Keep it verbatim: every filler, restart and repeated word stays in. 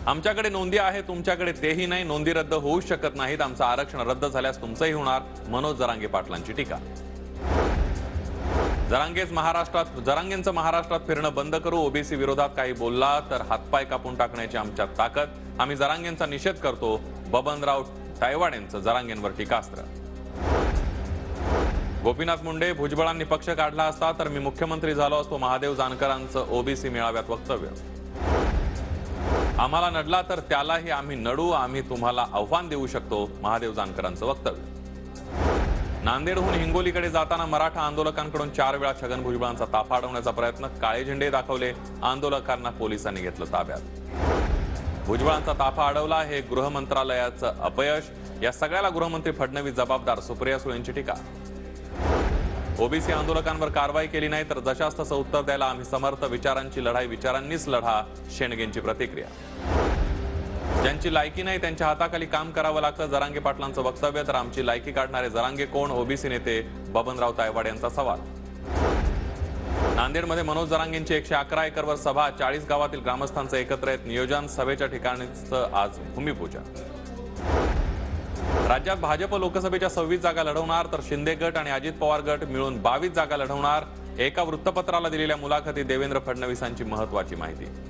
आमच्याकडे नोंदी आहे, तुमच्याकडे तेही नाही. नोंदी रद्द होऊ शकत नाहीत. आमचं आरक्षण रद्द झाल्यास तुमचंही होणार. मनोज जरांगे पाटलांची टीका. जरांगेच महाराष्ट्रात जरांगेंचं महाराष्ट्रात फिरणं बंद करू. ओबीसी विरोधात काही बोलला तर हातपाय कापून टाकण्याची आमच्यात ताकद. आम्ही जरांगेंचा निषेध करतो. बबनराव तायवाडेंचं जरांगेंवर टीकास्त्र. गोपीनाथ मुंडे, भुजबळांनी पक्ष काढला असता तर मी मुख्यमंत्री झालो असतो. महादेव जानकरांचं ओबीसी मेळाव्यात वक्तव्य. आम्हाला नडला तर त्यालाही आम्ही नडू. आम्ही तुम्हाला आव्हान देऊ शकतो. महादेव जानकरांचं वक्तव्य. नांदेडहून हिंगोलीकडे जाताना मराठा आंदोलकांकडून चार वेळा छगन भुजबळांचा ताफा अडवण्याचा प्रयत्न. काळे झेंडे दाखवले. आंदोलकांना पोलिसांनी घेतलं ताब्यात. भुजबळांचा ताफा अडवला हे गृह मंत्रालयाचं अपयश. या सगळ्याला गृहमंत्री फडणवीस जबाबदार. सुप्रिया सुळेंची टीका. ओबीसी आंदोलकांवर कारवाई केली नाही तर जशास तसं उत्तर द्यायला आम्ही समर्थ. विचारांची लढाई विचारांनीच लढा. शेंडगेंची प्रतिक्रिया. ज्यांची लायकी नाही त्यांच्या हाताखाली काम करावं लागतं. जरांगे पाटलांचं वक्तव्य. तर आमची लायकी काढणारे जरांगे कोण? ओबीसी नेते बबनराव तायवाड यांचा सवाल. नांदेडमध्ये मनोज जरांगेंची एकशे अकरा एकरवर सभा. चाळीस गावातील ग्रामस्थांचं एकत्र येत नियोजन. सभेच्या ठिकाणीच आज भूमिपूजन. राज्यात भाजप लोकसभेच्या सव्वीस जागा लढवणार तर शिंदे गट आणि अजित पवार गट मिळून बावीस जागा लढवणार. एका वृत्तपत्राला दिलेल्या मुलाखतीत देवेंद्र फडणवीसांची महत्त्वाची माहिती.